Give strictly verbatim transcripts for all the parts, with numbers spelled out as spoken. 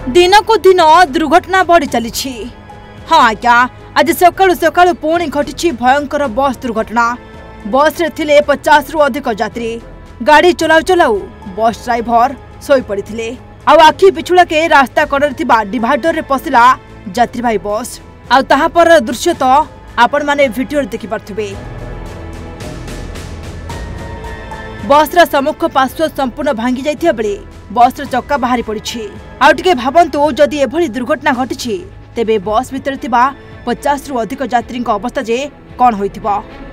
दिन को दिन दुर्घटना बढ़ी चली। हाँ आज्ञा, आज सकाळु सकाळु पुणी घटी भयंकर बस दुर्घटना। बस रे थिले पचास रु अधिक यात्री। गाड़ी चलाऊ चलाऊ बस ड्राइवर सोई पड़िथिले। आ आखि पिछुड़ाके रास्ता कड़े थिबा डिवाइडर रे पसिला यात्रीवाही बस। आ ताहा पर दृश्य तो आपण माने वीडियो देखि पारथिबे। बस रा सम्मुख पार्श्व संपूर्ण भांगी जाइथिया बेले बस रा चक्का बाहरी पड़िछि। आ टिके भाबंतु जदि एभली दुर्घटना घटिछि तेबे बस भितर थिबा पचास रु अधिक यात्री अवस्था जे कौन होइथिबो।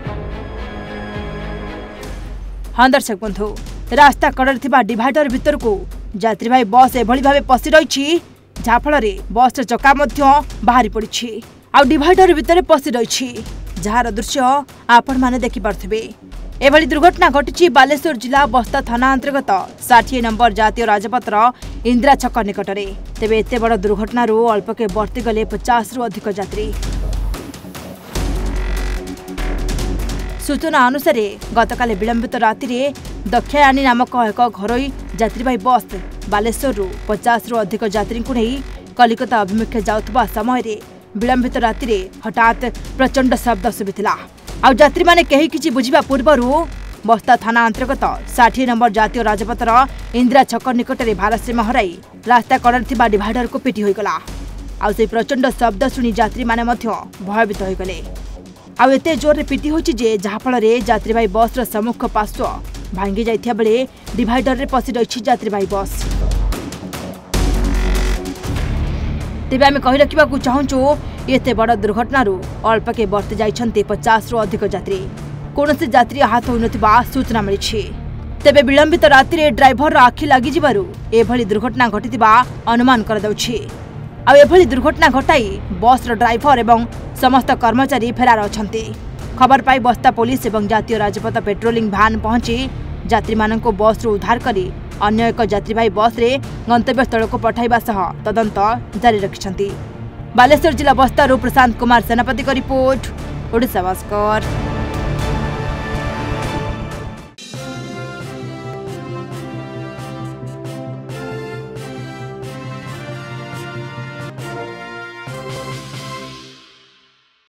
हाँ दर्शक बंधु, रास्ता कड़े थिबा डिवाइडर भितर को यात्रीवाही बस एभली भाबे पसि रहिछि जहा फल बस रा चक्का मध्य बाहरी पड़िछि। आ डिवाइडर भितर पसि रहिछि जार दृश्य आपण माने देखि पारथिबे। एभली दुर्घटना घटिछि बालेश्वर जिला बस्ता थाना अंतर्गत साठ नंबर जातीय राजपथर इंदिरा छक निकटरे। तेबे एते बड़ दुर्घटना अल्पके बर्ती गले पचास रु अधिक यात्री। सूचना अनुसार गतकाली विलंबित राति रे दक्षायानी नामक एक घरोई यात्रीवाही बस बालेश्वर पचास रु अधिक यात्री को नहीं कलिकता अभिमुखे जाउथबा समय विलंबित राति रे हठात प्रचंड शब्द शुभिथिला। आ यात्री माने कहीं किछि बुझिबा पूर्वरु बस्ता थाना अंतर्गत साठ नंबर जातीय राजपथर इंदिरा छक निकटरे भारसाम्य हराई रास्ता कड़े थिबा डिवाइडर को पिटी होइगला। आ से प्रचंड शब्द शुणी यात्री माने मध्य भयभीत होइगले। आ एते जोर रे पिटी होइछि जे जहा फल रे यात्रीवाही बस रा सम्मुख पार्श्व भांगी जाइथिया बेले डिवाइडर रे पसि रहिछि यात्रीवाही बस। तेबे आमे कहि रखिबाकू चाहूछु एते बड़ दुर्घटनारू अल्पके बर्ती जाइछन्ते पचास रु अधिक यात्री। कोनोसी यात्री आहत होइनथिबा सूचना मिलिछि। तेबे विलंबित राति रे ड्राइवर रा आखि लागि जिबारू एभली दुर्घटना घटितिबा अनुमान करदाउछि। आ एभली दुर्घटना घटाई बस रा ड्राइवर एवं समस्त कर्मचारी फेरार अछन्ते। खबर पाई बस्ता पुलिस एवं जातीय राजपथ पेट्रोलिंग भ्यान पहुंची यात्री माननको बस रु उद्धार करी अन्य एक यात्रीवाही बस रे गंतव्य स्थल को पठाइबा सह तदंत जारी रखिछन्ती। बालेश्वर जिला बस्तारू प्रशांत कुमार सेनापति का रिपोर्ट, ओडिशा भास्कर।